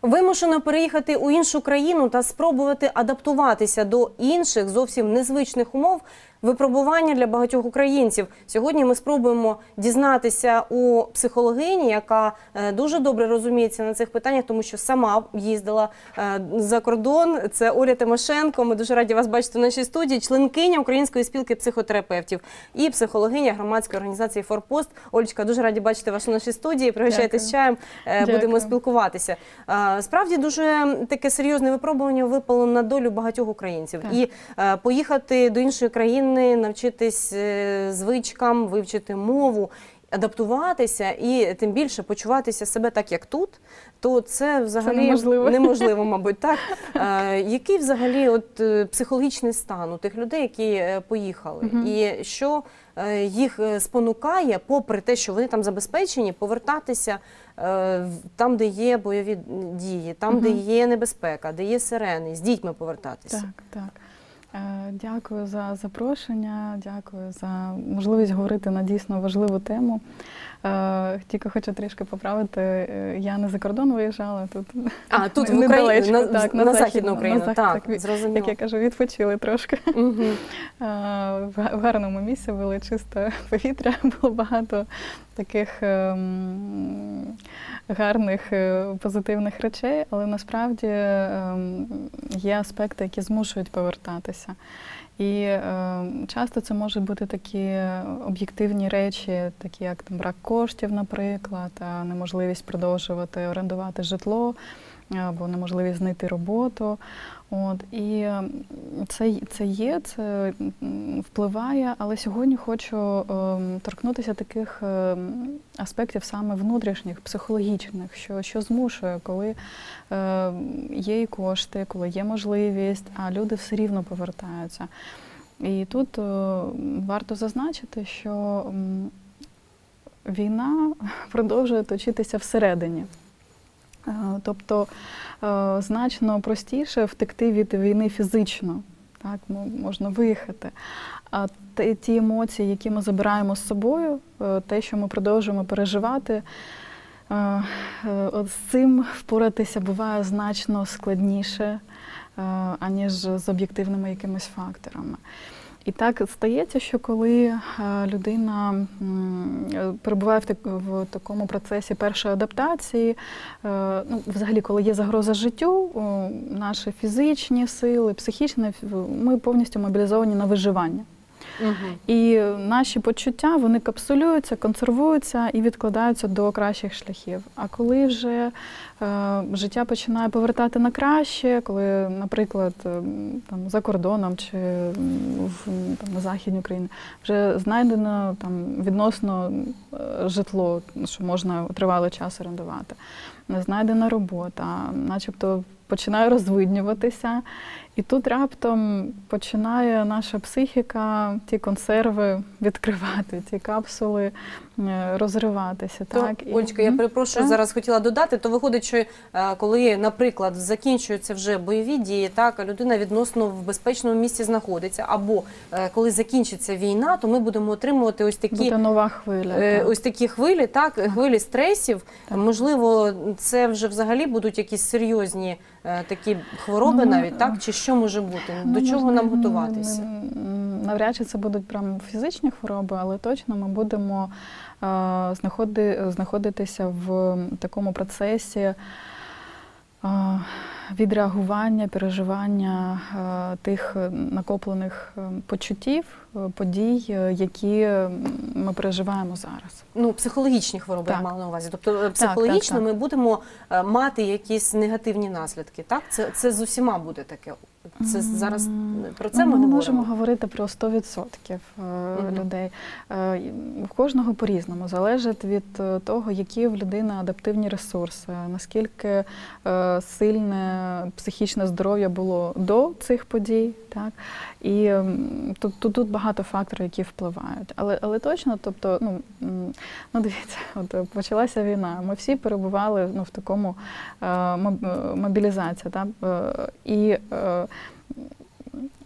Вимушено переїхати у іншу країну та спробувати адаптуватися до інших, зовсім незвичних умов – випробування для багатьох українців. Сьогодні ми спробуємо дізнатися у психологині, яка дуже добре розуміється на цих питаннях, тому що сама їздила за кордон. Це Оля Тимошенко. Ми дуже раді вас бачити в нашій студії. Членкиня Української спілки психотерапевтів і психологиня громадської організації «Форпост». Олечка, дуже раді бачити вас у нашій студії. Пригощайтесь чаєм, будемо спілкуватися. Справді, дуже таке серйозне випробування випало на долю багатьох українців. Так. І поїхати до іншої країни, навчитись звичкам, вивчити мову, адаптуватися і тим більше почуватися себе так, як тут, то це взагалі неможливо, мабуть, так. Який взагалі психологічний стан у тих людей, які поїхали? І що їх спонукає, попри те, що вони там забезпечені, повертатися там, де є бойові дії, там, де є небезпека, де є сирени, з дітьми повертатися? Так, так. Дякую за запрошення, дякую за можливість говорити на дійсно важливу тему. Тільки хочу трішки поправити, я не за кордон виїжджала, тут в Україні, на Західну Україну, так, зрозуміло. Як я кажу, відпочили трошки. В гарному місці було чисте повітря, було багато таких гарних, позитивних речей, але насправді є аспекти, які змушують повертатися. І часто це можуть бути такі об'єктивні речі, такі як там брак коштів, наприклад, неможливість продовжувати орендувати житло або неможливість знайти роботу. І це впливає, але сьогодні хочу торкнутися таких аспектів саме внутрішніх, психологічних, що змушує, коли є і кошти, коли є можливість, а люди все рівно повертаються. І тут варто зазначити, що війна продовжує точитися всередині. Тобто значно простіше втекти від війни фізично, так, можна виїхати. А ті емоції, які ми забираємо з собою, те, що ми продовжуємо переживати, з цим впоратися буває значно складніше, аніж з об'єктивними якимись факторами. І так стається, що коли людина перебуває в такому процесі першої адаптації, взагалі, коли є загроза життю, наші фізичні сили, психічні, ми повністю мобілізовані на виживання. І наші почуття, вони капсулюються, консервуються і відкладаються до кращих шляхів. А коли вже життя починає повертати на краще, коли, наприклад, там, за кордоном чи на Західній Україні вже знайдено відносно житло, що можна тривалий час орендувати, знайдена робота, начебто починає розвиднюватися. І тут раптом починає наша психіка ті консерви відкривати, ті капсули розриватися. Олечка, я перепрошую, зараз хотіла додати, то виходить, що коли, наприклад, закінчуються вже бойові дії, а людина відносно в безпечному місці знаходиться, або коли закінчиться війна, то ми будемо отримувати ось такі нова хвиля, ось такі хвилі, хвилі стресів. Можливо, це вже взагалі будуть якісь серйозні такі хвороби навіть, чи що може бути? До чого нам готуватися? Навряд чи це будуть прямо фізичні хвороби, але точно ми будемо знаходитися в такому процесі відреагування, переживання тих накоплених почуттів, подій, які ми переживаємо зараз. Психологічні хвороби я мала на увазі. Тобто психологічно ми будемо мати якісь негативні наслідки, так? Це з усіма буде таке? Це зараз про це ми не можемо говорити про 100% людей. В кожного по-різному. Залежить від того, які в людини адаптивні ресурси, наскільки сильне психічне здоров'я було до цих подій. Так? І тут багато факторів, які впливають. Але точно, тобто, дивіться, почалася війна, ми всі перебували в такому мобілізації. Так? І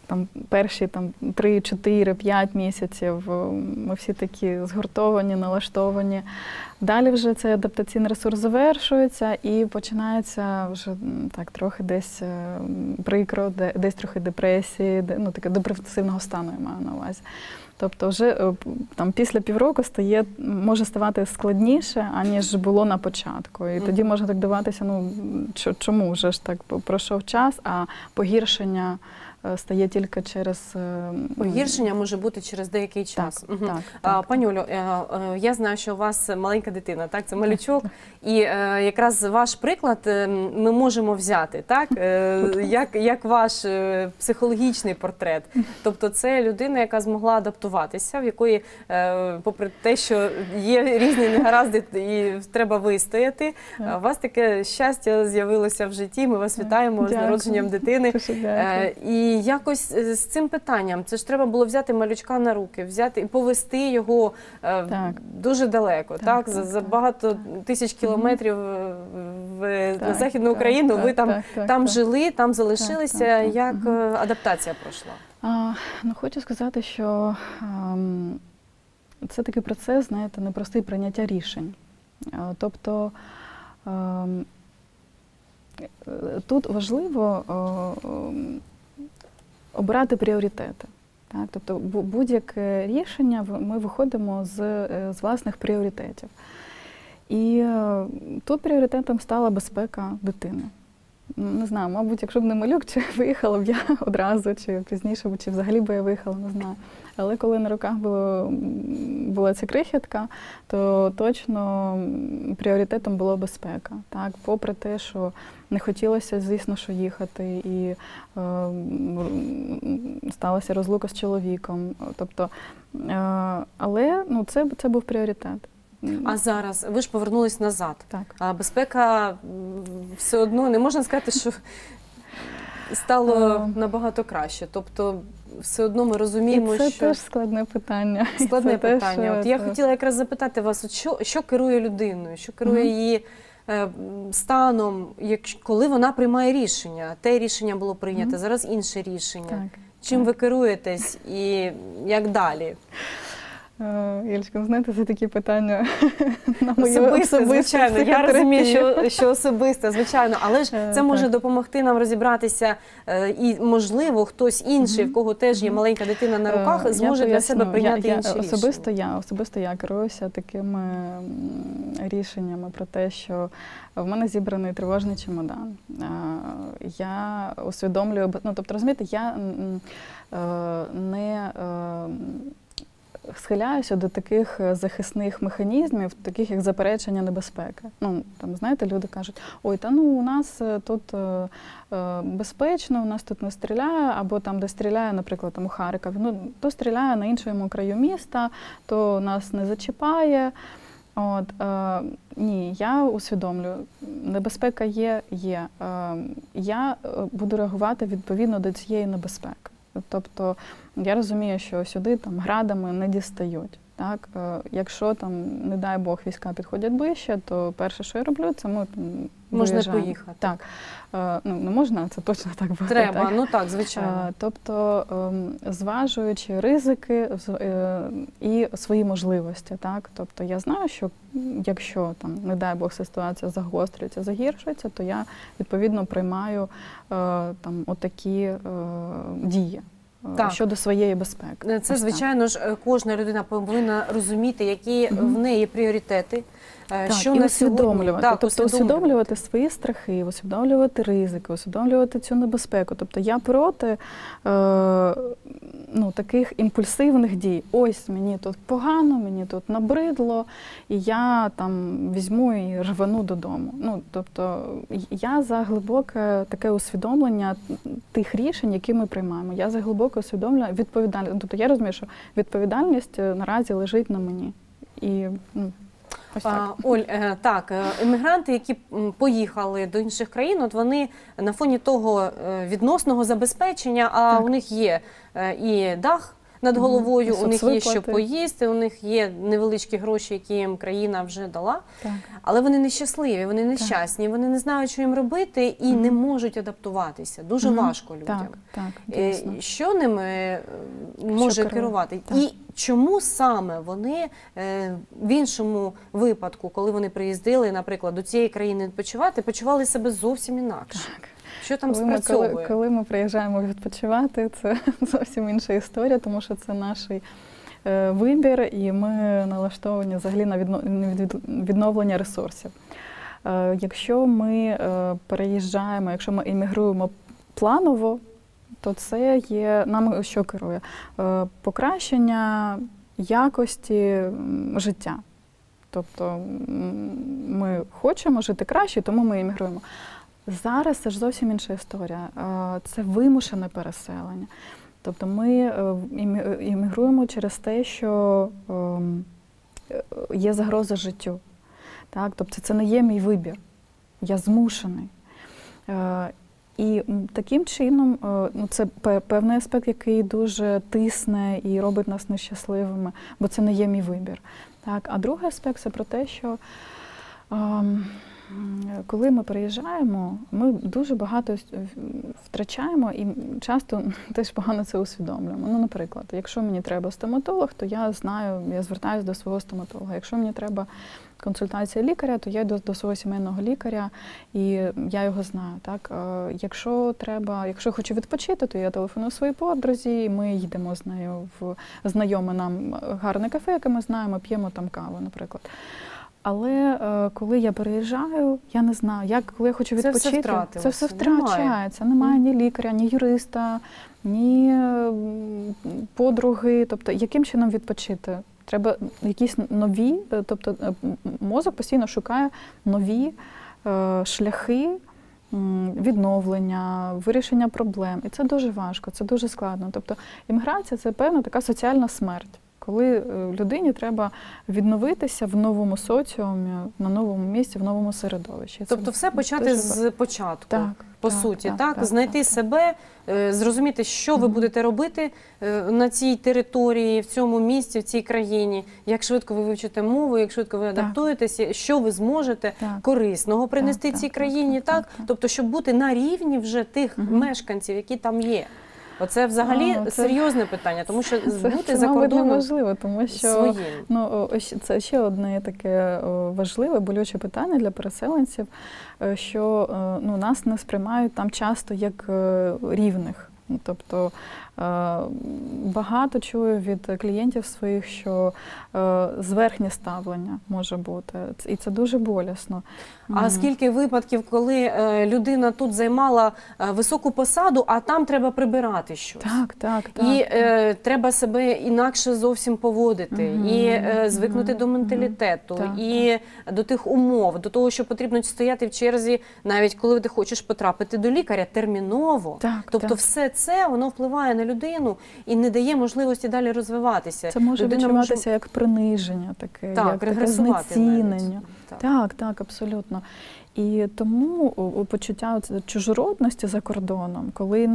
там перші 3, 4, 5 місяців ми всі такі згуртовані, налаштовані. Далі вже цей адаптаційний ресурс завершується і починається вже так трохи десь прикро, десь трохи депресії, ну таке депресивного стану я маю на увазі. Тобто вже там після півроку може ставати складніше, аніж було на початку. І тоді можна так дивитися, ну чому вже ж так пройшов час, а погіршення стає тільки через... Погіршення може бути через деякий час. Так. Пані Олю, я знаю, що у вас маленька дитина, так? Це малючок. І якраз ваш приклад ми можемо взяти, так? Як ваш психологічний портрет. Тобто це людина, яка змогла адаптуватися, в якої, попри те, що є різні негаразди і треба вистояти, у вас таке щастя з'явилося в житті. Ми вас вітаємо з народженням дитини. І якось з цим питанням, це ж треба було взяти малючка на руки, взяти і повести його дуже далеко, так? За багато тисяч кілометрів на Західну Україну, ви там жили, там залишилися. Як адаптація пройшла? Ну, хочу сказати, що це такий процес, знаєте, непростий прийняття рішень. Тобто тут важливо обирати пріоритети. Так? Тобто будь-яке рішення ми виходимо з власних пріоритетів. І тут пріоритетом стала безпека дитини. Не знаю, мабуть, якщо б не малюк, чи виїхала б я одразу, чи пізніше, чи взагалі б я виїхала, не знаю. Але коли на руках була ця крихітка, то точно пріоритетом була безпека. Так? Попри те, що не хотілося, звісно, що їхати, і сталася розлука з чоловіком. Тобто, але ну, це був пріоритет. А зараз ви ж повернулись назад. Так. А безпека все одно, не можна сказати, що стало набагато краще. Тобто все одно ми розуміємо, що... що... Це теж складне питання. Складне питання. От я хотіла якраз запитати вас, от що керує людиною, що керує її станом, коли вона приймає рішення. Те рішення було прийнято, зараз інше рішення. Так. Чим ви керуєтесь і як далі? Ілечка, знаєте, це такі питання на мою особисте, звичайно. Я розумію, що особисте, звичайно. Але ж це може допомогти нам розібратися і, можливо, хтось інший, в кого теж є маленька дитина на руках, зможе для себе прийняти інші рішення. Особисто я керуюся такими рішеннями про те, що в мене зібраний тривожний чемодан. Я усвідомлюю, ну, тобто, розумієте, я не... схиляюся до таких захисних механізмів, таких як заперечення небезпеки. Ну, там, знаєте, люди кажуть, ой, та ну у нас тут безпечно, у нас тут не стріляє, або там, де стріляє, наприклад, там у Харкові, ну, то стріляє на іншому краю міста, то нас не зачіпає. От, ні, я усвідомлюю, небезпека є. Я буду реагувати відповідно до цієї небезпеки. Тобто я розумію, що сюди там градами не дістають. Так? Якщо там, не дай Бог, війська підходять ближче, то перше, що я роблю, це ми можна поїхати. Так. Ну, не можна, це точно так буде. Треба, так? ну так, звичайно. Тобто, зважуючи ризики і свої можливості. Так? Тобто я знаю, що якщо, там, не дай Бог, ситуація загострюється, загіршується, то я, відповідно, приймаю там, отакі дії. Так. Щодо своєї безпеки. Це, звичайно ж, кожна людина повинна розуміти, які в неї пріоритети, що на усвідомлювати. Так, тобто усвідомлювати свої страхи, усвідомлювати ризики, усвідомлювати цю небезпеку. Тобто я проти таких імпульсивних дій. Ось мені тут погано, мені тут набридло, і я там візьму і рвану додому. Ну, тобто я за глибоке таке усвідомлення тих рішень, які ми приймаємо. Я за глибоке усвідомлення відповідальність. Тобто я розумію, що відповідальність наразі лежить на мені. І, ось так. Оль, так, емігранти, які поїхали до інших країн, от вони на фоні того відносного забезпечення, а у них є і дах над головою, у них є що Соцвиплати. поїсти, у них є невеличкі гроші, які їм країна вже дала. Так. Але вони нещасливі, вони нещасні, вони не знають, що їм робити і не можуть адаптуватися. Дуже важко людям. Так, дійсно. Що ними може керує? керувати? Так. І чому саме вони в іншому випадку, коли вони приїздили, наприклад, до цієї країни відпочивати, почували себе зовсім інакше? Так. Що там Коли спрацьовує? коли ми приїжджаємо відпочивати, це зовсім інша історія, тому що це наш вибір, і ми налаштовані взагалі на відновлення ресурсів. Якщо ми переїжджаємо, якщо ми іммігруємо планово, то це є нам що керує? Покращення якості життя. Тобто ми хочемо жити краще, тому ми іммігруємо. Зараз це ж зовсім інша історія. Це вимушене переселення. Тобто ми іммігруємо через те, що є загроза життю. Так? Тобто це не є мій вибір. Я змушений. І таким чином, це певний аспект, який дуже тисне і робить нас нещасливими, бо це не є мій вибір. Так? А другий аспект – це про те, що коли ми приїжджаємо, ми дуже багато втрачаємо і часто теж погано це усвідомлюємо. Ну, наприклад, якщо мені треба стоматолог, то я знаю, я звертаюся до свого стоматолога. Якщо мені треба консультація лікаря, то я йду до свого сімейного лікаря, і я його знаю. Так? Якщо хочу відпочити, то я телефоную своїй подрузі, і ми їдемо з нею в знайоме нам гарне кафе, яке ми знаємо, п'ємо там каву, наприклад. Але коли я переїжджаю, я не знаю, коли я хочу відпочити, це все втрачається. Немає ні лікаря, ні юриста, ні подруги. Тобто, яким чином відпочити? Треба якісь нові, тобто мозок постійно шукає нові шляхи відновлення, вирішення проблем. І це дуже важко, це дуже складно. Тобто імміграція – це певна така соціальна смерть. Коли людині треба відновитися в новому соціумі, на новому місці, в новому середовищі. Тобто все почати з початку, по суті, так? Знайти себе, зрозуміти, що ви будете робити на цій території, в цьому місці, в цій країні, як швидко ви вивчите мову, як швидко ви адаптуєтеся, що ви зможете корисного принести цій країні, Тобто, щоб бути на рівні вже тих мешканців, які там є. Оце взагалі серйозне питання, тому що бути за кордоном важливо, тому що це ще одне таке важливе, болюче питання для переселенців, що нас не сприймають там часто як рівних. Тобто багато чую від клієнтів своїх, що зверхнє ставлення може бути, і це дуже болісно. А скільки випадків, коли людина тут займала високу посаду, а там треба прибирати щось? Так. І треба себе інакше зовсім поводити, і звикнути до менталітету, і до тих умов, до того, що потрібно стояти в черзі, навіть коли ти хочеш потрапити до лікаря, терміново. Тобто все це, воно впливає на людину і не дає можливості далі розвиватися. Це може відчуватися як приниження, таке, як таке знецінення. Так, абсолютно. І тому почуття чужородності за кордоном, коли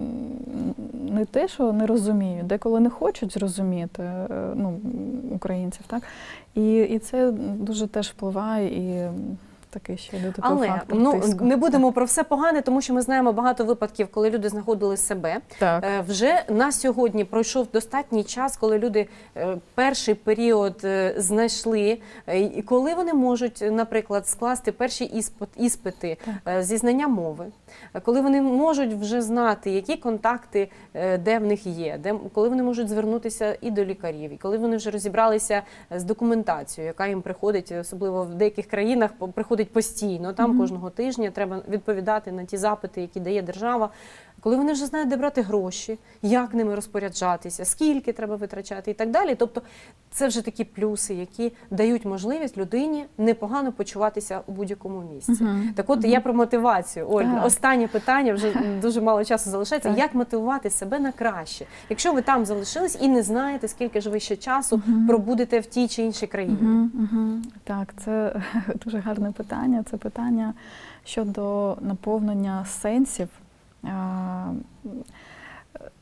не те, що не розуміють, деколи не хочуть зрозуміти українців, так? І це дуже теж впливає і такий ще додатковий фактор тиску. Не будемо про все погане, тому що ми знаємо багато випадків, коли люди знаходили себе. Вже на сьогодні пройшов достатній час, коли люди перший період знайшли, і коли вони можуть, наприклад, скласти перші іспити зі знання мови, коли вони можуть вже знати, які контакти, де в них є, коли вони можуть звернутися і до лікарів, і коли вони вже розібралися з документацією, яка їм приходить, особливо в деяких країнах, приходить постійно, там кожного тижня треба відповідати на ті запити, які дає держава. Коли вони вже знають, де брати гроші, як ними розпоряджатися, скільки треба витрачати і так далі. Тобто це вже такі плюси, які дають можливість людині непогано почуватися у будь-якому місці. Так от я про мотивацію. Ольга, останнє питання, вже дуже мало часу залишається. Як мотивувати себе на краще? Якщо ви там залишились і не знаєте, скільки ж ви ще часу пробудете в тій чи іншій країні. Так, це дуже гарне питання. Це питання щодо наповнення сенсів.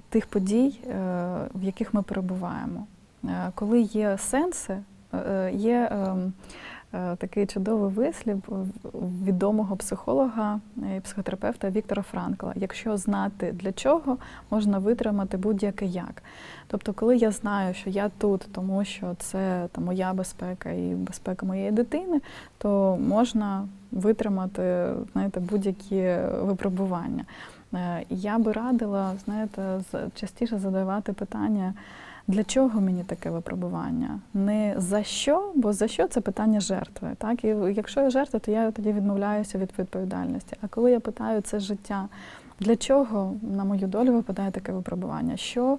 тих подій, в яких ми перебуваємо. Коли є сенси, є такий чудовий вислів відомого психолога і психотерапевта Віктора Франкла. Якщо знати для чого, можна витримати будь-яке як. Тобто, коли я знаю, що я тут, тому що це моя безпека і безпека моєї дитини, то можна витримати, знаєте, будь-які випробування. Я би радила, знаєте, частіше задавати питання, для чого мені таке випробування? Не за що, бо за що – це питання жертви. Так? І якщо я жертва, то я тоді відмовляюся від відповідальності. А коли я питаю, це життя, для чого на мою долю випадає таке випробування? Що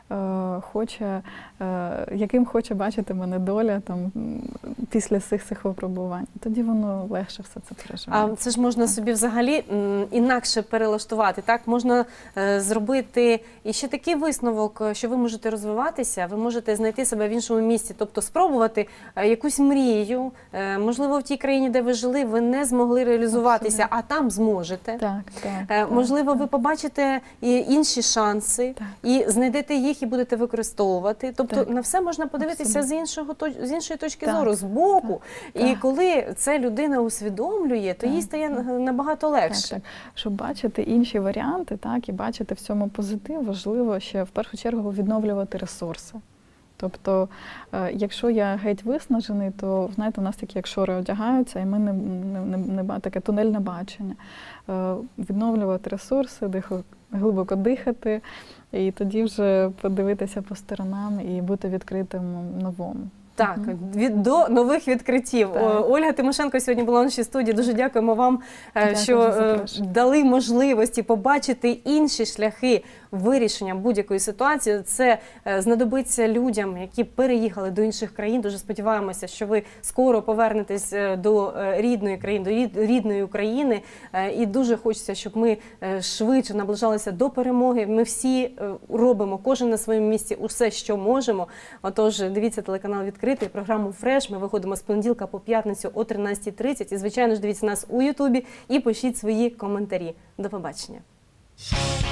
яким хоче бачити мене доля після цих випробувань? Тоді воно легше все це переживає. А це ж можна собі взагалі інакше перелаштувати, так? Можна зробити і ще такий висновок, що ви можете розвиватися, ви можете знайти себе в іншому місці, тобто спробувати якусь мрію, можливо, в тій країні, де ви жили, ви не змогли реалізуватися, Абсолютно. а там зможете. Так, Можливо, ви побачите інші шанси і знайдете їх і будете використовувати. Тобто на все можна подивитися з іншої точки зору, з боку. І коли це людина усвідомлює, то їй стає набагато легше. Так. Щоб бачити інші варіанти, і бачити в цьому позитив, важливо ще в першу чергу відновлювати ресурси. Тобто, якщо я геть виснажений, то, знаєте, у нас такі як шори одягаються, і ми не таке тунельне бачення. Відновлювати ресурси, глибоко дихати, і тоді вже подивитися по сторонам і бути відкритим новому. Так, до нових відкриттів. Ольга Тимошенко сьогодні була в нашій студії. Дуже дякуємо вам, що дали можливості побачити інші шляхи вирішення будь-якої ситуації. Це знадобиться людям, які переїхали до інших країн. Дуже сподіваємося, що ви скоро повернетесь до рідної країни, до рідної України. І дуже хочеться, щоб ми швидше наближалися до перемоги. Ми всі робимо, кожен на своєму місці, усе, що можемо. Отож, дивіться телеканал «Відкритий», програму «Фреш». Ми виходимо з понеділка по п'ятницю о 13:30. І, звичайно ж, дивіться нас у Ютубі і пишіть свої коментарі. До побачення.